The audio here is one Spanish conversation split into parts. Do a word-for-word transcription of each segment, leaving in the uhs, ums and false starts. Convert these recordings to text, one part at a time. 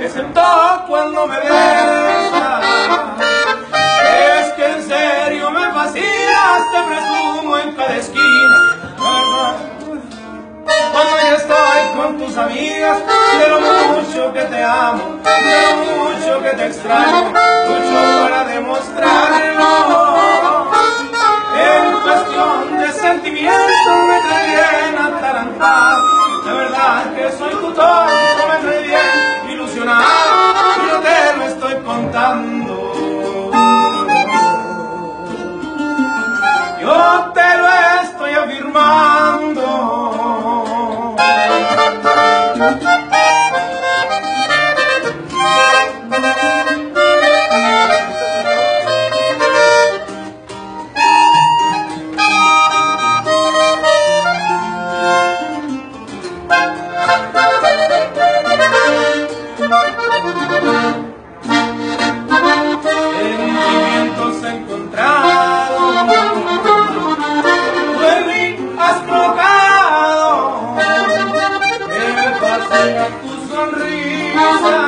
excepto cuando me besas. Es que en serio me fascinas, te presumo en cada esquina, ¿verdad? Cuando ya estoy con tus amigas, de lo mucho que te amo, de lo mucho que te extraño, mucho para demostrarlo. En cuestión de sentimientos me trae bien atarantado, de verdad que soy tu tonto, me trae bien ilusionado, y no te lo estoy contando. Yo te lo estoy afirmando. Sentimientos encontrados, tú en mí has provocado, me fascina tu sonrisa,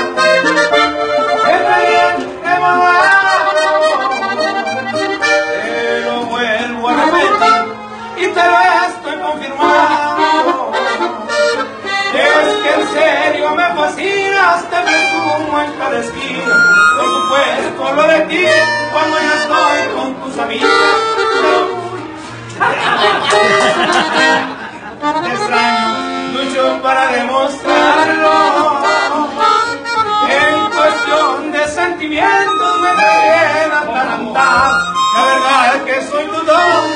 es bien que me ha dado, te lo vuelvo a repetir y te lo estoy confirmando. Es que en serio me fascinas, te presumo en cada esquina. Por supuesto lo de ti, cuando ya estoy con tus amigas. Te extraño mucho para demostrarlo. En cuestión de sentimientos me traen atarantado. La verdad es que soy tu don.